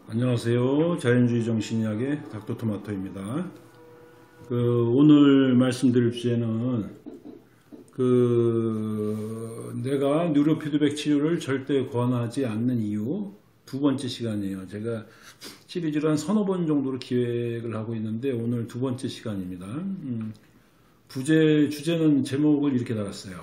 안녕하세요. 자연주의 정신의학의 닥터토마토입니다. 오늘 말씀드릴 주제는 내가 뉴로피드백 치료를 절대 권하지 않는 이유 두 번째 시간이에요. 제가 시리즈를 한 서너 번 정도로 기획을 하고 있는데 오늘 두 번째 시간입니다. 주제는 제목을 이렇게 달았어요.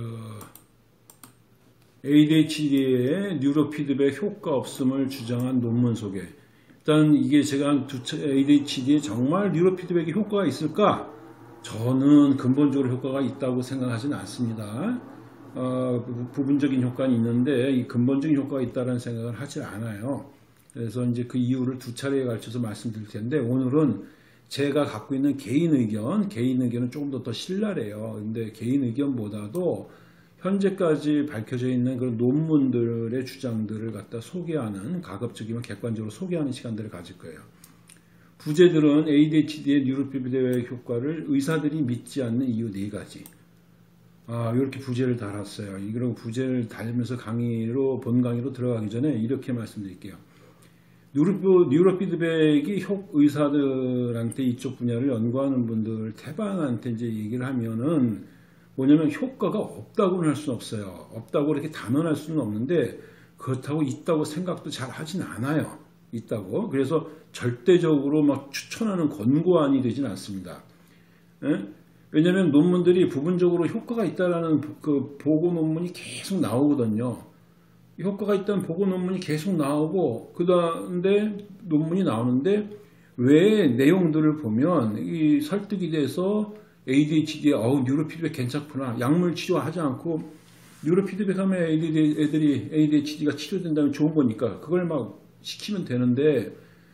ADHD의 뉴로피드백 효과 없음을 주장한 논문 소개. 일단 이게 제가 ADHD에 정말 뉴로피드백이 효과가 있을까? 저는 근본적으로 효과가 있다고 생각하지는 않습니다. 부분적인 효과는 있는데 이 근본적인 효과가 있다는 생각을 하지 않아요. 그래서 이제 그 이유를 두 차례에 걸쳐서 말씀드릴 텐데 오늘은 제가 갖고 있는 개인 의견은 조금 더 신랄해요. 근데 개인 의견보다도 현재까지 밝혀져 있는 그런 논문들의 주장들을 갖다 소개하는, 가급적이면 객관적으로 소개하는 시간들을 가질 거예요. 부제들은 ADHD의 뉴로피드백 효과를 의사들이 믿지 않는 이유 4가지. 이렇게 부제를 달았어요. 이런 부제를 달면서 본 강의로 들어가기 전에 이렇게 말씀드릴게요. 뉴로피드백이 의사들한테 이쪽 분야를 연구하는 분들 태반한테 이제 얘기를 하면은 뭐냐면 효과가 없다고는 할 수는 없어요. 없다고 이렇게 단언할 수는 없는데 그렇다고 있다고 생각도 잘 하진 않아요. 있다고. 그래서 절대적으로 막 추천하는 권고안이 되진 않습니다. 왜냐하면 논문들이 부분적으로 효과가 있다라는 그 보고 논문이 계속 나오거든요. 효과가 있다는 보고 논문이 계속 나오고 그다음에 논문이 나오는데 왜 내용들을 보면 이 설득이 돼서 ADHD에 뉴로피드백 괜찮구나. 약물 치료하지 않고 뉴로피드백 하면 ADHD가 치료된다면 좋은 거니까 그걸 막 시키면 되는데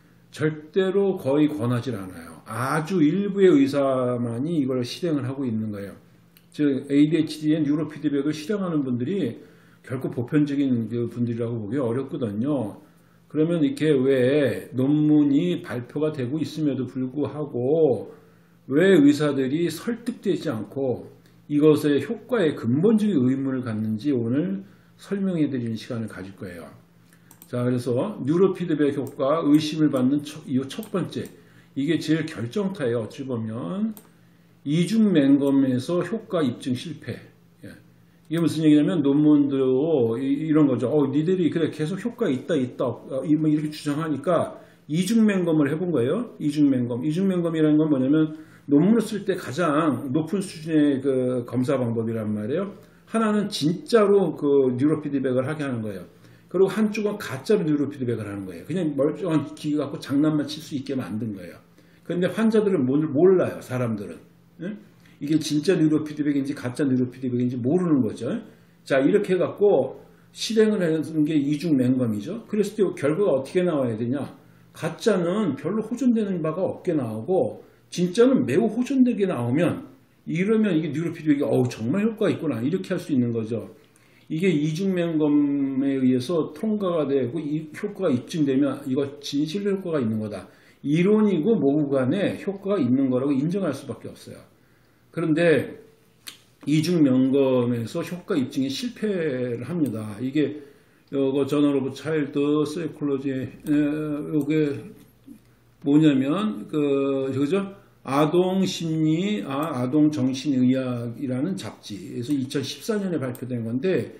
절대로 거의 권하지 않아요. 아주 일부의 의사만이 이걸 실행을 하고 있는 거예요. 즉 ADHD의 뉴로피드백을 실행하는 분들이 결코 보편적인 분들이라고 보기 어렵거든요. 그러면 이렇게 왜 논문이 발표가 되고 있음에도 불구하고 왜 의사들이 설득되지 않고 이것의 효과에 근본적인 의문을 갖는지 오늘 설명해 드리는 시간을 가질 거예요. 자, 그래서 뉴로피드백 효과 의심을 받는 이유 첫 번째. 이게 제일 결정타예요. 어찌 보면 이중맹검에서 효과 입증 실패. 이게 무슨 얘기냐면 논문도 이런 거죠. 니들이 그래 계속 효과 있다 이렇게 주장하니까 이중맹검을 해본 거예요. 이중맹검이라는 건 뭐냐면 논문을 쓸 때 가장 높은 수준의 그 검사 방법이란 말이에요. 하나는 진짜로 그 뉴로피드백을 하게 하는 거예요. 그리고 한쪽은 가짜로 뉴로피드백을 하는 거예요. 그냥 멀쩡한 기계 갖고 장난만 칠 수 있게 만든 거예요. 그런데 환자들은 몰라요. 사람들은. 이게 진짜 뉴로피드백인지 가짜 뉴로피드백인지 모르는 거죠. 자, 이렇게 해갖고 실행을 하는 게 이중맹검이죠. 그랬을 때 결과가 어떻게 나와야 되냐. 가짜는 별로 호전되는 바가 없게 나오고 진짜는 매우 호전되게 나오면 이러면 이게 뉴로피드백이 정말 효과가 있구나 이렇게 할 수 있는 거죠. 이게 이중맹검에 의해서 통과가 되고 이 효과가 입증되면 이거 진실 효과가 있는 거다. 이론이고 모구 간에 효과가 있는 거라고 인정할 수밖에 없어요. 그런데 이중맹검에서 효과 입증에 실패를 합니다. 이게 저널 오브 차일드 사이콜로지 이게 뭐냐면 그죠? 아동 정신의학이라는 잡지에서 2014년에 발표된 건데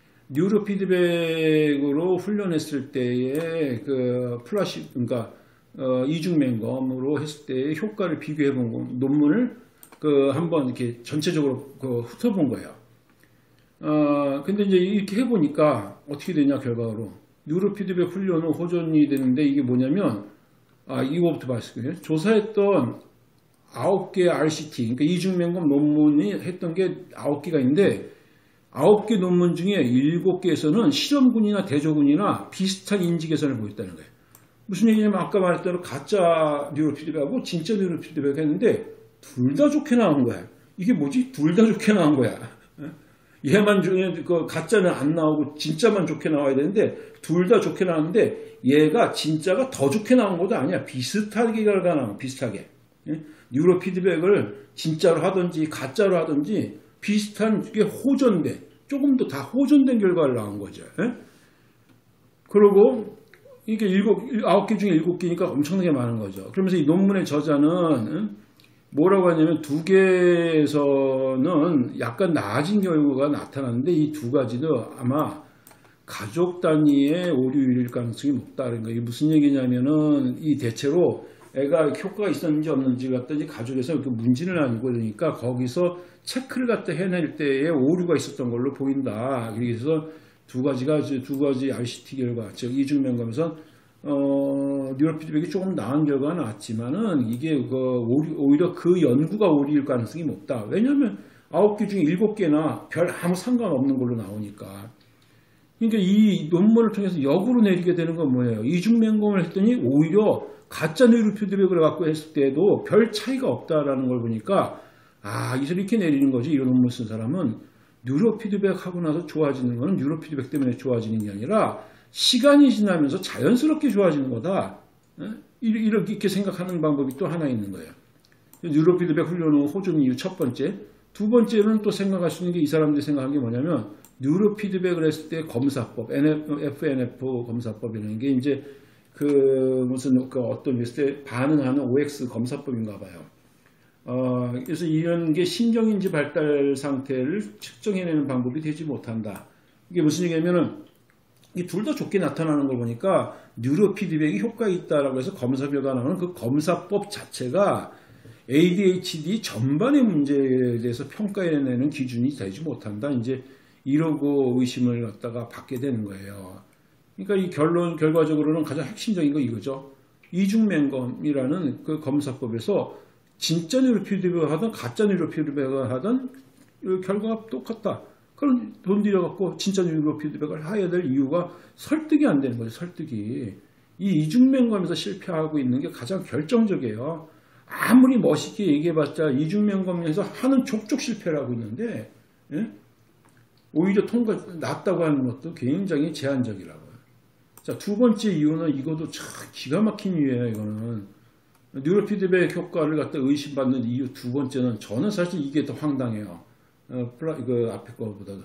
뉴로피드백으로 훈련했을 때의 그러니까 이중맹검으로 했을 때의 효과를 비교해 본 논문을 한번 이렇게 전체적으로 훑어본 거예요. 근데 이제 이렇게 해보니까 어떻게 되냐 결과로 뉴로피드백 훈련은 호전이 되는데 이게 뭐냐면 이거부터 말씀드려요. 조사했던 9개 RCT, 그러니까 이중맹검 논문이 했던 게 9개가 있는데 9개 논문 중에 7개에서는 실험군이나 대조군이나 비슷한 인지 개선을 보였다는 거예요. 무슨 얘기냐면 아까 말했던 가짜 뉴로피드백하고 진짜 뉴로피드백 했는데 둘 다 좋게 나온 거야. 이게 뭐지? 둘 다 좋게 나온 거야. 얘만 중에 가짜는 안 나오고 진짜만 좋게 나와야 되는데 둘 다 좋게 나왔는데 얘가 진짜가 더 좋게 나온 것도 아니야. 비슷하게 나와. 비슷하게. 뉴로피드백을 진짜로 하든지 가짜로 하든지 비슷한 게 호전된 조금 더 다 호전된 결과를 나온 거죠. 그리고 이게 9개 중에 7개니까 엄청나게 많은 거죠. 그러면서 이 논문의 저자는 뭐라고 하냐면 2개에서는 약간 나아진 결과가 나타났는데 이 2가지도 아마 가족 단위의 오류일 가능성이 높다는 거예요. 이게 무슨 얘기냐면은 이 대체로 애가 효과가 있었는지 없는지 갖다 이제 가족에서 이렇게 문진을 아니고 그러니까 거기서 체크를 갖다 해낼 때에 오류가 있었던 걸로 보인다. 그래서 두 가지 RCT 결과, 즉 이중면검에서 뉴로피드백이 조금 나은 결과가 나왔지만은 이게 오히려 그 연구가 오류일 가능성이 높다. 왜냐하면 9개 중에 7개나 별 아무 상관없는 걸로 나오니까. 그러니까 이 논문을 통해서 역으로 내리게 되는 건 뭐예요? 이중면검을 했더니 오히려 가짜 뉴로피드백을 갖고 했을 때도 별 차이가 없다라는 걸 보니까 이렇게 내리는 거지. 이런 논문 쓴 사람은 뉴로피드백 하고 나서 좋아지는 거는 뉴로피드백 때문에 좋아지는 게 아니라 시간이 지나면서 자연스럽게 좋아지는 거다. 이렇게 생각하는 방법이 또 하나 있는 거예요. 뉴로피드백 훈련의 호전 이유 첫 번째. 두 번째는 또 생각할 수 있는 게 이 사람들이 생각한 게 뭐냐면 뉴로피드백을 했을 때 검사법, FNF 검사법이라는 게 이제 어떤 때 반응하는 OX 검사법인가 봐요. 그래서 이런 게 신경인지 발달 상태를 측정해내는 방법이 되지 못한다. 이게 무슨 얘기냐면은 이 둘 다 좋게 나타나는 걸 보니까 뉴로피드백이 효과가 있다라고 해서 검사 결과 나오는 그 검사법 자체가 ADHD 전반의 문제에 대해서 평가해내는 기준이 되지 못한다. 이제 이러고 의심을 갖다가 받게 되는 거예요. 그러니까 이 결과적으로는 가장 핵심적인 거 이거죠. 이중면검이라는 그 검사법에서 진짜 뉴로피드백을 하든 가짜 뉴로피드백을 하든 결과가 똑같다. 그럼 돈 들여갖고 진짜 뉴로피드백을 해야 될 이유가 설득이 안 되는 거죠. 설득이. 이 이중면검에서 실패하고 있는 게 가장 결정적이에요. 아무리 멋있게 얘기해봤자 이중면검에서 하는 족족 실패를 하고 있는데 오히려 낫다고 하는 것도 굉장히 제한적이라고요. 자, 두 번째 이유는 이것도 참 기가 막힌 이유예요. 이거는 뉴로피드백 효과를 갖다 의심받는 이유 두 번째는 저는 사실 이게 더 황당해요. 앞에 거보다도.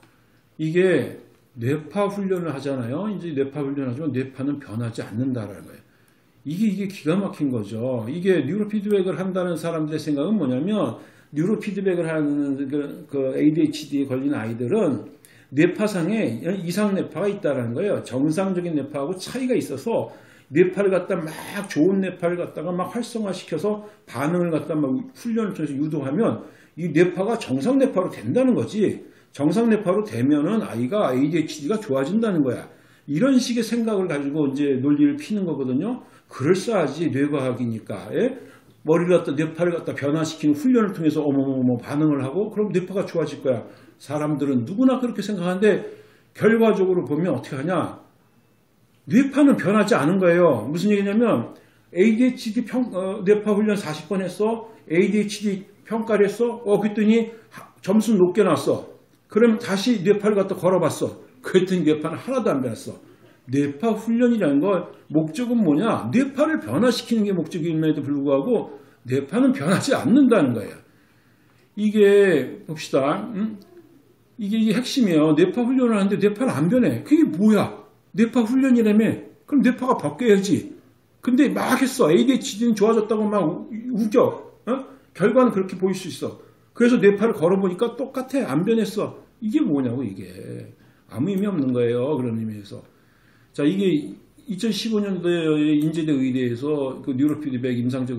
이게 뇌파 훈련을 하잖아요. 이제 뇌파 훈련을 하지만 뇌파는 변하지 않는다라는 거예요. 이게 기가 막힌 거죠. 이게 뉴로피드백을 한다는 사람들의 생각은 뭐냐면 뉴로피드백을 하는 그 ADHD에 걸린 아이들은 뇌파상에 이상 뇌파가 있다는 거예요. 정상적인 뇌파하고 차이가 있어서 뇌파를 갖다 막 좋은 뇌파를 갖다가 막 활성화시켜서 반응을 갖다 막 훈련을 통해서 유도하면 이 뇌파가 정상 뇌파로 된다는 거지. 정상 뇌파로 되면은 아이가 ADHD가 좋아진다는 거야. 이런 식의 생각을 가지고 이제 논리를 피는 거거든요. 그럴싸하지 뇌과학이니까. 머리를 갖다 뇌파를 갖다 변화시키는 훈련을 통해서 어머머머 반응을 하고 그럼 뇌파가 좋아질 거야. 사람들은 누구나 그렇게 생각하는데 결과적으로 보면 어떻게 하냐? 뇌파는 변하지 않은 거예요. 무슨 얘기냐면 ADHD 뇌파 훈련 40번 했어. ADHD 평가를 했어. 그랬더니 점수 높게 나왔어. 그럼 다시 뇌파를 갖다 걸어봤어. 그랬더니 뇌파는 하나도 안 변했어. 뇌파 훈련이라는 건 목적은 뭐냐? 뇌파를 변화시키는 게 목적임에도 불구하고 뇌파는 변하지 않는다는 거예요. 이게 봅시다. 이게 핵심이에요. 뇌파 훈련을 하는데 뇌파는 안 변해. 그게 뭐야? 뇌파 훈련이라며? 그럼 뇌파가 바뀌어야지. 근데 막 했어. ADHD는 좋아졌다고 막 우겨. 결과는 그렇게 보일 수 있어. 그래서 뇌파를 걸어보니까 똑같아. 안 변했어. 이게 뭐냐고 이게. 아무 의미 없는 거예요. 그런 의미에서. 자, 이게 2015년도에 인제대 의대에서 그 뉴로피드백 임상적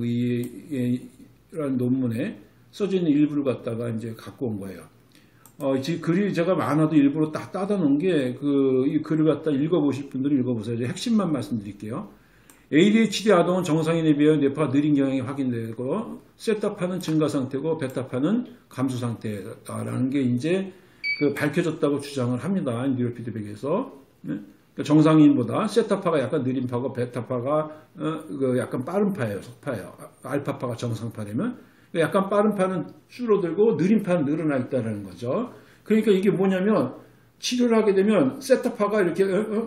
의의라는 논문에 써져 있는 일부를 갖다가 이제 갖고 온 거예요. 지금 글이 제가 많아도 일부러 딱 따다 놓은 게 이 글을 갖다 읽어보실 분들은 읽어보세요. 이제 핵심만 말씀드릴게요. ADHD 아동은 정상인에 비하여 뇌파가 느린 경향이 확인되고 세타파는 증가 상태고 베타파는 감소 상태다라는 게 이제 밝혀졌다고 주장을 합니다. 뉴로피드백에서. 그러니까 정상인보다 세타파가 약간 느린 파고 베타파가 약간 빠른 파예요. 속파예요. 알파파가 정상파라면 약간 빠른 파는 줄어들고 느린 파는 늘어나 있다는 거죠. 그러니까 이게 뭐냐면 치료를 하게 되면 세타파가 이렇게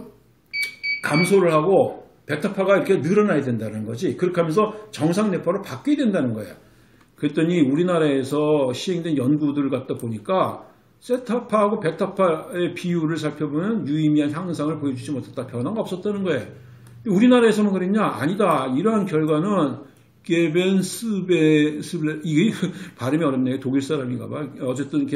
감소를 하고 베타파가 이렇게 늘어나야 된다는 거지. 그렇게 하면서 정상 뇌파로 바뀌어야 된다는 거예요. 그랬더니 우리나라에서 시행된 연구들을 갖다 보니까 세타파하고 베타파의 비율을 살펴보면 유의미한 향상을 보여주지 못했다. 변화가 없었다는 거예요. 우리나라에서는 그랬냐? 아니다. 이러한 결과는 게벤스베 이게 발음이 어렵네요. 독일 사람인가 봐. 어쨌든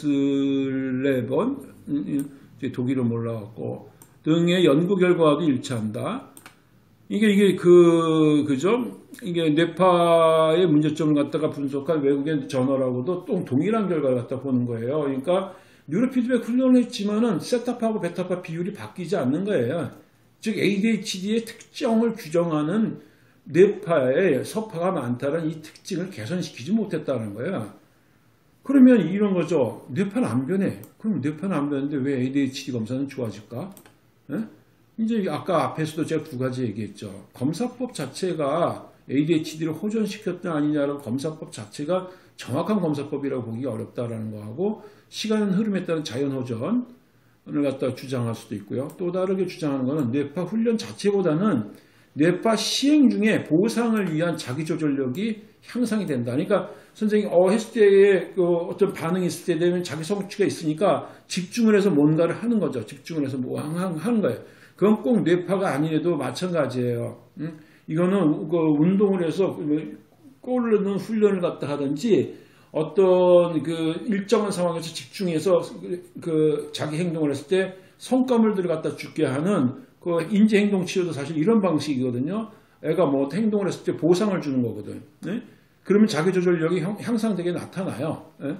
게벤스레번 독일어 몰라갖고 등의 연구 결과와도 일치한다. 이게 그죠? 이게 뇌파의 문제점을 갖다가 분석한 외국의 저널하고도 또 동일한 결과를 갖다 보는 거예요. 그러니까 뉴로피드백 훈련을 했지만은 세타파하고 베타파 비율이 바뀌지 않는 거예요. 즉 ADHD의 특정을 규정하는 뇌파에 서파가 많다는 이 특징을 개선시키지 못했다는 거야. 그러면 이런 거죠. 뇌파는 안 변해. 그럼 뇌파는 안 변했는데 왜 ADHD 검사는 좋아질까? 에? 이제 아까 앞에서도 제가 두 가지 얘기했죠. 검사법 자체가 ADHD를 호전시켰냐 아니냐는 검사법 자체가 정확한 검사법이라고 보기가 어렵다라는 거하고 시간 흐름에 따른 자연 호전을 갖다 주장할 수도 있고요. 또 다르게 주장하는 것은 뇌파 훈련 자체보다는 뇌파 시행 중에 보상을 위한 자기조절력이 향상이 된다. 그러니까 선생님이 했을 때에 어떤 반응이 있을 때 되면 자기 성취가 있으니까 집중을 해서 뭔가를 하는 거죠. 집중을 해서 뭐 하는 거예요. 그건 꼭 뇌파가 아니래도 마찬가지예요. 이거는 운동을 해서 골을 넣는 훈련을 갖다 하든지 어떤 일정한 상황에서 집중해서 자기 행동을 했을 때 성과물들을 갖다 주게 하는 인지행동 치료도 사실 이런 방식이거든요. 애가 뭐 행동을 했을 때 보상을 주는 거거든. 네? 그러면 자기조절력이 향상되게 나타나요. 네?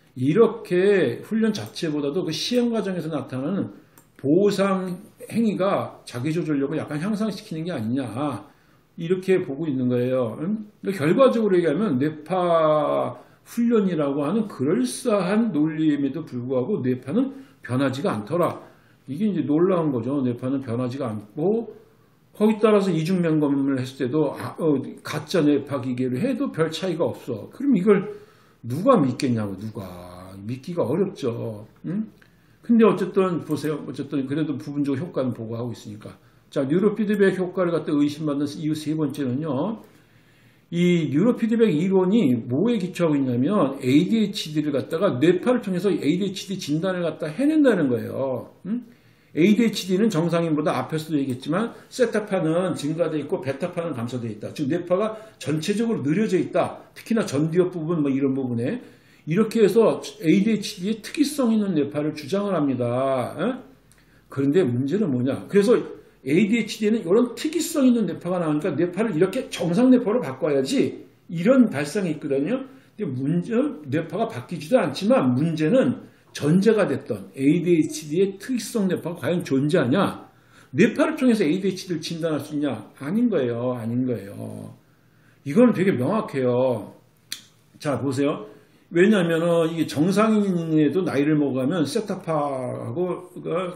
이렇게 훈련 자체보다도 그 시행 과정에서 나타나는 보상 행위가 자기조절력을 약간 향상시키는 게 아니냐. 이렇게 보고 있는 거예요. 결과적으로 얘기하면 뇌파 훈련이라고 하는 그럴싸한 논리임에도 불구하고 뇌파는 변하지가 않더라. 이게 이제 놀라운 거죠. 뇌파는 변하지가 않고 거기 따라서 이중면검을 했을 때도 가짜 뇌파 기계로 해도 별 차이가 없어. 그럼 이걸 누가 믿겠냐고. 누가 믿기가 어렵죠. 응? 근데 어쨌든 보세요. 어쨌든 그래도 부분적 효과는 보고하고 있으니까. 자, 뉴로피드백 효과를 갖다 의심받는 이유 세 번째는요. 이 뉴로피드백 이론이 뭐에 기초하고 있냐면 ADHD를 갖다가 뇌파를 통해서 ADHD 진단을 갖다 해낸다는 거예요. ADHD는 정상인보다 앞에서도 얘기했지만 세타파는 증가되어 있고 베타파는 감소되어 있다. 즉 뇌파가 전체적으로 느려져 있다. 특히나 전두엽 부분 뭐 이런 부분에 이렇게 해서 ADHD의 특이성 있는 뇌파를 주장을 합니다. 그런데 문제는 뭐냐? 그래서 ADHD에는 이런 특이성 있는 뇌파가 나오니까 뇌파를 이렇게 정상 뇌파로 바꿔야지 이런 발상이 있거든요. 근데 뇌파가 바뀌지도 않지만 문제는 전제가 됐던 ADHD의 특이성 뇌파가 과연 존재하냐? 뇌파를 통해서 ADHD를 진단할 수 있냐? 아닌 거예요. 아닌 거예요. 이거는 되게 명확해요. 자, 보세요. 왜냐하면 이게 정상인에도 나이를 먹어가면 세타파하고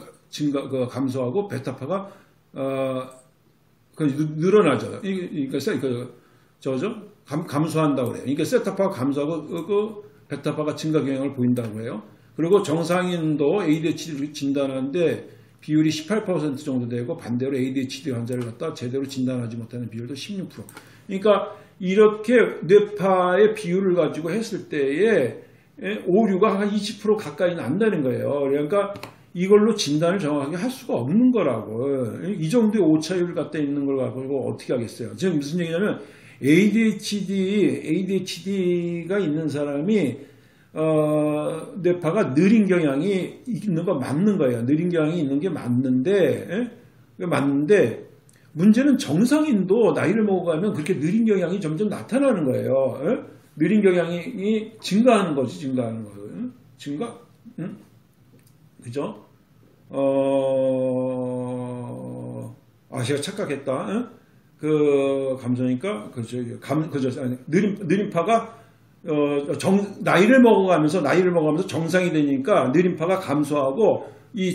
감소하고 베타파가 늘어나죠. 그러니까 감소한다고 그래요. 그러니까 세타파가 감소하고 베타파가 증가 경향을 보인다고 해요. 그리고 정상인도 ADHD를 진단하는데 비율이 18% 정도 되고 반대로 ADHD 환자를 갖다 제대로 진단하지 못하는 비율도 16%. 그러니까 이렇게 뇌파의 비율을 가지고 했을 때에 오류가 한 20% 가까이 난다는 거예요. 그러니까 이걸로 진단을 정확하게 할 수가 없는 거라고. 이 정도의 오차율을 갖다 있는 걸 가지고 어떻게 하겠어요. 지금 무슨 얘기냐면 ADHD가 있는 사람이 뇌파가 느린 경향이 있는 거 맞는 거예요. 느린 경향이 있는 게 맞는데 문제는 정상인도 나이를 먹어가면 그렇게 느린 경향이 점점 나타나는 거예요. 느린 경향이 증가하는 거지, 증가하는 거. 증가? 그죠? 제가 착각했다. 감소니까, 느림파가, 나이를 먹어가면서 정상이 되니까 느림파가 감소하고,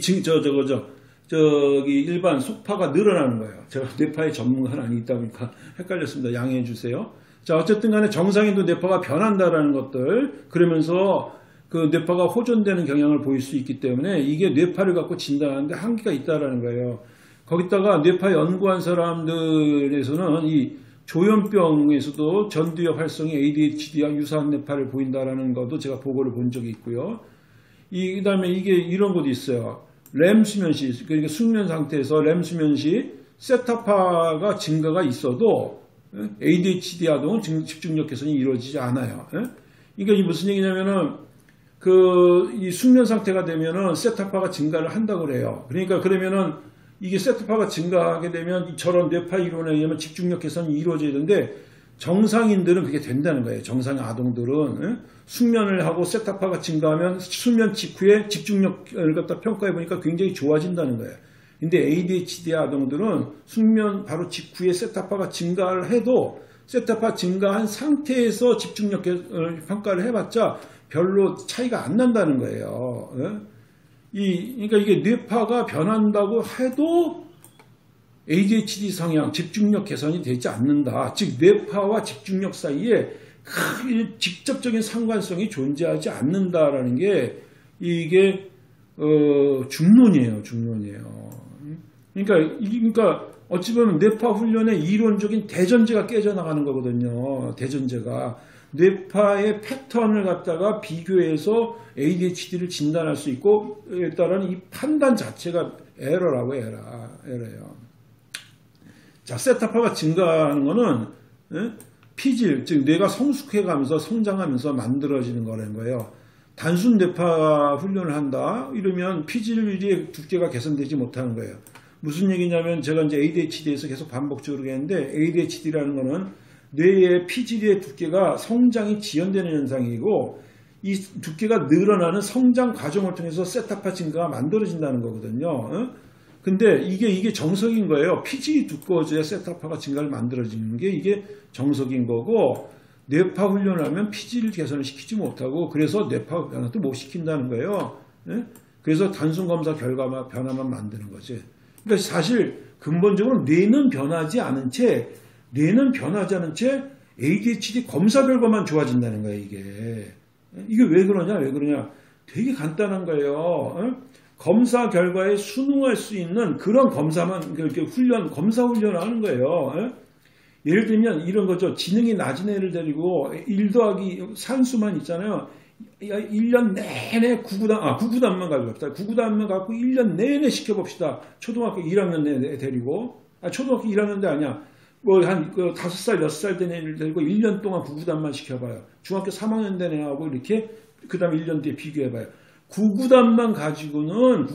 일반 속파가 늘어나는 거예요. 제가 뇌파의 전문가는 아니다 보니까 헷갈렸습니다. 양해해 주세요. 자, 어쨌든 간에 정상인도 뇌파가 변한다라는 것들, 그러면서 그 뇌파가 호전되는 경향을 보일 수 있기 때문에 이게 뇌파를 갖고 진단하는데 한계가 있다라는 거예요. 거기다가 뇌파 연구한 사람들에서는 이 조현병에서도 전두엽 활성이 ADHD와 유사한 뇌파를 보인다라는 것도 제가 보고를 본 적이 있고요. 그다음에 이게 이런 것도 있어요. 렘 수면시, 그러니까 숙면 상태에서 렘 수면시 세타파가 증가가 있어도 ADHD 아동은 집중력 개선이 이루어지지 않아요. 그러니까 이게 무슨 얘기냐면은 이 숙면 상태가 되면은 세타파가 증가를 한다고 그래요. 그러니까 그러면은 이게 세타파가 증가하게 되면 저런 뇌파 이론에 의하면 집중력 개선이 이루어져야 되는데 정상인들은 그게 된다는 거예요. 정상 아동들은 숙면을 하고 세타파가 증가하면 수면 직후에 집중력을 갖다 평가해 보니까 굉장히 좋아진다는 거예요. 근데 ADHD 아동들은 숙면 바로 직후에 세타파가 증가를 해도 세타파 증가한 상태에서 집중력 평가를 해봤자 별로 차이가 안 난다는 거예요. 그러니까 이게 뇌파가 변한다고 해도 ADHD 성향, 집중력 개선이 되지 않는다. 즉 뇌파와 집중력 사이에 직접적인 상관성이 존재하지 않는다라는 게 이게 중론이에요. 그러니까 어찌 보면 뇌파 훈련의 이론적인 대전제가 깨져나가는 거거든요. 대전제가 뇌파의 패턴을 갖다가 비교해서 ADHD를 진단할 수 있고 따른 이 판단 자체가 에러라고 에러예요. 자, 세타파가 증가하는 거는 피질, 즉 뇌가 성숙해가면서 성장하면서 만들어지는 거라는 거예요. 단순 뇌파 훈련을 한다 이러면 피질의 두께가 개선되지 못하는 거예요. 무슨 얘기냐면 제가 이제 ADHD에서 계속 반복적으로 했는데 ADHD라는 거는 뇌의 피질의 두께가 성장이 지연되는 현상이고 이 두께가 늘어나는 성장 과정을 통해서 세타파 증가가 만들어진다는 거거든요. 근데 이게 정석인 거예요. 피질이 두꺼워져야 세타파가 증가를 만들어지는 게 이게 정석인 거고 뇌파 훈련을 하면 피질 개선을 시키지 못하고 그래서 뇌파 변화도 못 시킨다는 거예요. 그래서 단순 검사 결과만 변화만 만드는 거지. 그러니까 사실 근본적으로 뇌는 변하지 않은 채 ADHD 검사 결과만 좋아진다는 거예요. 이게 왜 그러냐? 되게 간단한 거예요. 검사 결과에 순응할 수 있는 그런 검사만 이렇게 검사 훈련을 하는 거예요. 예를 들면 이런 거죠. 지능이 낮은 애를 데리고 1 더하기 산수만 있잖아요. 1년 내내 구구단만 가져갑시다. 구구단만 갖고 1년 내내 시켜봅시다. 초등학교 1학년 내 데리고. 초등학교 1학년도 아니야. 한 5살, 6살 된 애를 데리고 1년 동안 구구단만 시켜봐요. 중학교 3학년 된 애하고 이렇게 그 다음에 1년 뒤에 비교해봐요. 구구단만 가지고는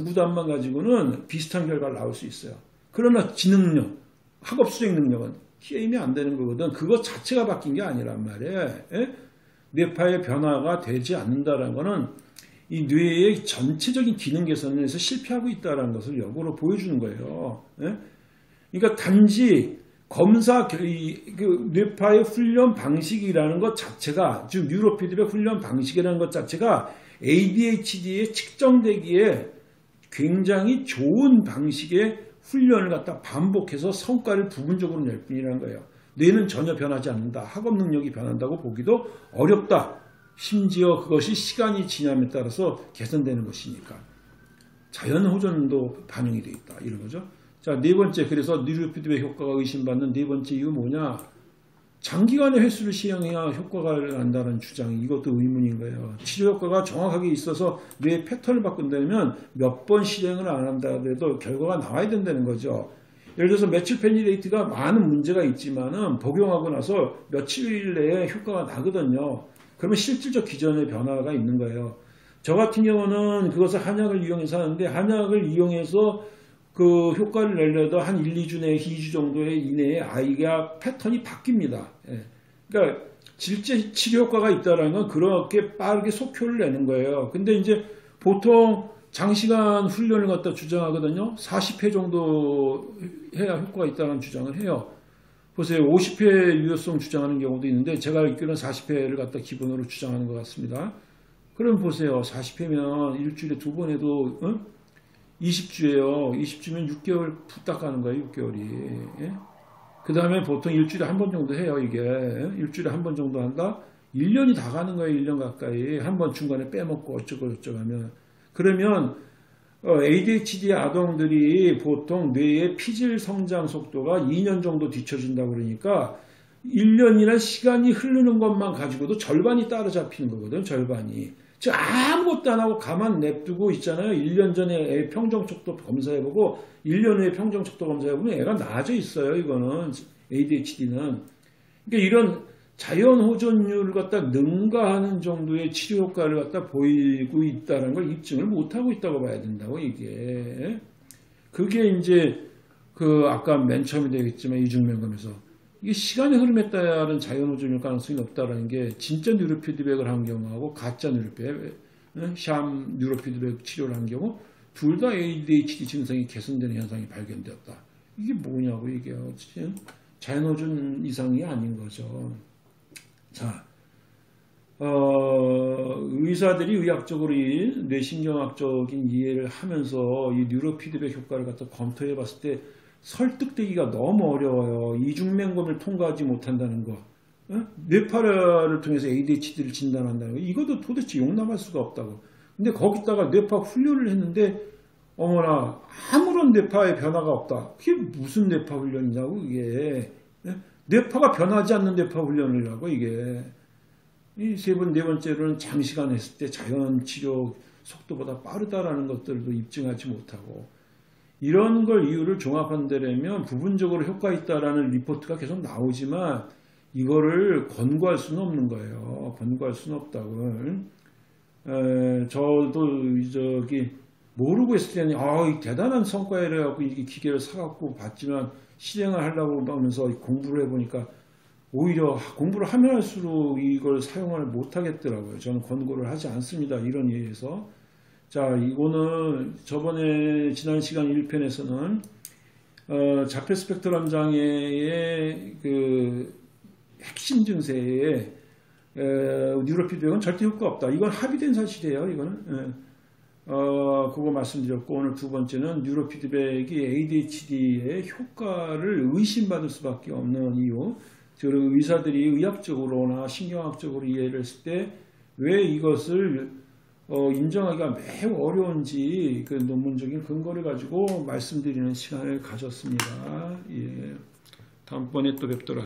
비슷한 결과가 나올 수 있어요. 그러나 지능력, 학업 수행 능력은 게임이 안 되는 거거든. 그것 자체가 바뀐 게 아니란 말이에요. 뇌파의 변화가 되지 않는다는 거는 이 뇌의 전체적인 기능 개선에서 실패하고 있다는 것을 역으로 보여주는 거예요. 그러니까 단지 검사, 뇌파의 훈련 방식이라는 것 자체가, 즉 뉴로피드백 훈련 방식이라는 것 자체가 ADHD에 측정되기에 굉장히 좋은 방식의 훈련을 갖다 반복해서 성과를 부분적으로 낼 뿐이라는 거예요. 뇌는 전혀 변하지 않는다. 학업 능력이 변한다고 보기도 어렵다. 심지어 그것이 시간이 지남에 따라서 개선되는 것이니까. 자연 호전도 반영이 되어 있다. 이런 거죠. 자, 네 번째, 그래서 뉴로피드백 효과가 의심받는 네 번째 이유 뭐냐? 장기간의 횟수를 시행해야 효과가 난다는 주장이 이것도 의문인 거예요. 치료 효과가 정확하게 있어서 뇌의 패턴을 바꾼다면 몇 번 실행을 안 한다 해도 결과가 나와야 된다는 거죠. 예를 들어서 메칠페니데이트가 많은 문제가 있지만은 복용하고 나서 며칠 내에 효과가 나거든요. 그러면 실질적 기전의 변화가 있는 거예요. 저 같은 경우는 그것을 한약을 이용해서 하는데 한약을 이용해서 그 효과를 내려도 한 1, 2주 내에 2주 정도의 이내에 아이가 패턴이 바뀝니다. 그러니까 실제 치료 효과가 있다는 건 그렇게 빠르게 속효를 내는 거예요. 근데 이제 보통 장시간 훈련을 갖다 주장하거든요. 40회 정도 해야 효과가 있다는 주장을 해요. 보세요. 50회 유효성 주장하는 경우도 있는데 제가 알기로는 40회를 갖다 기본으로 주장하는 것 같습니다. 그럼 보세요. 40회면 일주일에 2번 해도 20주예요. 20주면 6개월 푹딱 가는 거예요. 6개월이. 그 다음에 보통 일주일에 한 번 정도 해요. 이게. 일주일에 한 번 정도 한다? 1년이 다 가는 거예요. 1년 가까이. 한 번 중간에 빼먹고 어쩌고 저쩌고 하면. 그러면 ADHD 아동들이 보통 뇌의 피질 성장 속도가 2년 정도 뒤처진다고 그러니까 1년이란 시간이 흐르는 것만 가지고도 절반이 따라잡히는 거거든요. 절반이. 즉 아무것도 안 하고 가만 냅두고 있잖아요. 1년 전에 애 평정척도 검사해보고 1년 후에 평정척도 검사해보면 애가 나아져 있어요. 이거는 ADHD는. 그러니까 이런 자연 호전율을 갖다 능가하는 정도의 치료 효과를 갖다 보이고 있다는 걸 입증을 못하고 있다고 봐야 된다고 이게. 그게 이제 그 아까 맨 처음에 되겠지만 이중면검에서 이게 시간의 흐름에 따른 자연 호전율 가능성이 높다라는 게 진짜 뉴로피드백을 한 경우하고 가짜 뉴로피드백, 샴 뉴로피드백 치료를 한 경우 둘 다 ADHD 증상이 개선되는 현상이 발견되었다. 이게 뭐냐고 이게 자연 호전 이상이 아닌 거죠. 자, 의사들이 의학적으로 뇌신경학적인 이해를 하면서 이 뉴로피드백 효과를 갖다 검토해 봤을 때 설득되기가 너무 어려워요. 이중면검을 통과하지 못한다는 거. 뇌파를 통해서 ADHD를 진단한다는 거. 이것도 도대체 용납할 수가 없다고. 근데 거기다가 뇌파 훈련을 했는데 어머나 아무런 뇌파의 변화가 없다. 그게 무슨 뇌파 훈련이냐고 이게. 뇌파가 변하지 않는 뇌파 훈련이라고 이게. 이 네 번째로는 장시간 했을 때 자연 치료 속도보다 빠르다라는 것들도 입증하지 못하고 이런 걸 이유를 종합한다면 부분적으로 효과 있다라는 리포트가 계속 나오지만 이거를 권고할 수는 없는 거예요. 권고할 수는 없다고. 저도 모르고 있을 때는 대단한 성과를 해갖고 이 기계를 사갖고 봤지만 실행을 하려고 하면서 공부를 해보니까 오히려 공부를 하면 할수록 이걸 사용을 못하겠더라고요. 저는 권고를 하지 않습니다. 이런 이유에서. 자, 이거는 저번에 지난 시간 1편에서는 자폐 스펙트럼 장애의 그 핵심 증세에 뉴로피드백은 절대 효과 없다. 이건 합의된 사실이에요. 이거는. 그거 말씀드렸고 오늘 두 번째는 뉴로피드백이 ADHD의 효과를 의심받을 수밖에 없는 이유. 즉 의사들이 의학적으로나 신경학적으로 이해를 했을 때 왜 이것을 인정하기가 매우 어려운지 그 논문적인 근거를 가지고 말씀드리는 시간을 가졌습니다. 예. 다음번에 또 뵙도록